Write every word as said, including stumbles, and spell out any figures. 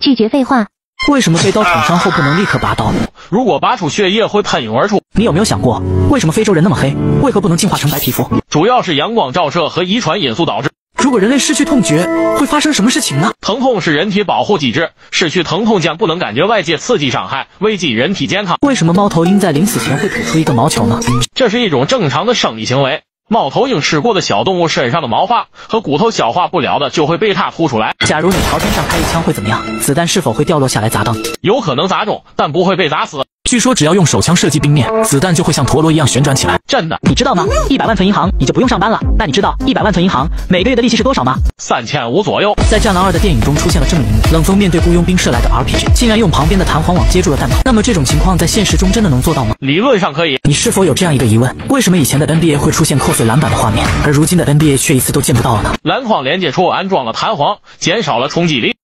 拒绝废话。 为什么被刀捅伤后不能立刻拔刀？ 如果拔出血液会喷涌而出。 你有没有想过，为什么非洲人那么黑，为何不能进化成白皮肤？ 主要是阳光照射和遗传因素导致。 如果人类失去痛觉，会发生什么事情呢？ 疼痛是人体保护机制，失去疼痛将不能感觉外界刺激伤害，危及人体健康。 为什么猫头鹰在临死前会吐出一个毛球呢？ 这是一种正常的生理行为。猫头鹰吃过的小动物身上的毛发和骨头消化不了的，就会被它吐出来。 假如你朝天上开一枪会怎么样？子弹是否会掉落下来砸到你？ 有可能砸中，但不会被砸死。 据说只要用手枪射击冰面，子弹就会像陀螺一样旋转起来。 真的？ 你知道吗？一百万存银行你就不用上班了。那你知道一百万存银行每个月的利息是多少吗？ 三千五左右。 在《战狼二》的电影中出现了这么一幕：冷锋面对雇佣兵射来的 R P G， 竟然用旁边的弹簧网接住了弹头。那么这种情况在现实中真的能做到吗？ 理论上可以。 你是否有这样一个疑问：为什么以前的 N B A 会出现扣碎篮板的画面，而如今的 N B A 却一次都见不到了呢？ 篮筐连接处安装了弹簧，减少了冲击力。